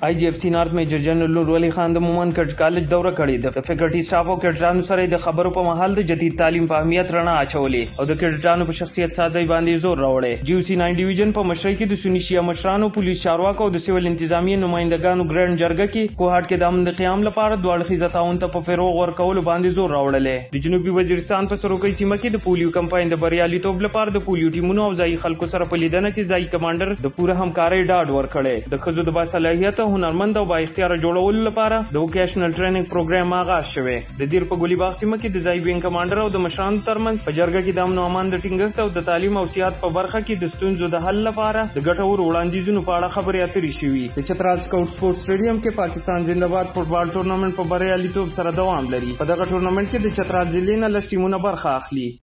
IGFC نارت میجر جنرال نور علي خان د مومن کټ کالج دوره کړې د فیکلټي سټاف او کډرانو سره د خبرو په محل د جدید تعلیم په اهمیت رڼا اچولې او د کډرانو په شخصیت سازي باندې زور راوړی. GOC 9 ډیویژن په مشرۍ کې د سنی شیعه مشرانو، پولیس چارواکو او د سیول انتظامیه نمائندګانو ګرانډ جرګه کې کوهاټ کې د امن د قیام لپاره دوه اړخیزه تعاون ته په فروغ ورکولو باندې زور راوړلی. د جنوبي وزیرستان په سروکۍ سیمه کې د پولیو کمپاین د بریالیتوب لپاره د پولیو ټیمونو او ځایي خلکو سره په لیدنه کې ځایي کمانډر د پوره همکارۍ ډاډ ورکړی. د ښځو د باصلاحیته، هنرمند او با اختیاره جوړولو لپاره د ووکیشنل ټریننګ پروګرام آغاز شوی. د دیر په ګولي باغ سیمه کې د ځایي وینګ کمانډر او د مشرانو ترمنځ په جرګه کې د امن او امان د ټینګښت او د تعلیم او سیاحت په برخه کې د ستونزو د حل لپاره د ګټورو وړاندیزونو په اړه خبرې اترې شوي. د چترال سکاوټ سپورټ سټیډیم کې پاکستان زنده‌باد فوټبال ټورنمنټ په بریالیتوب سره دوام لري. په دغه ټورنمنټ کې د چترال ضلع نه لږ ټیمونه برخه اخلي.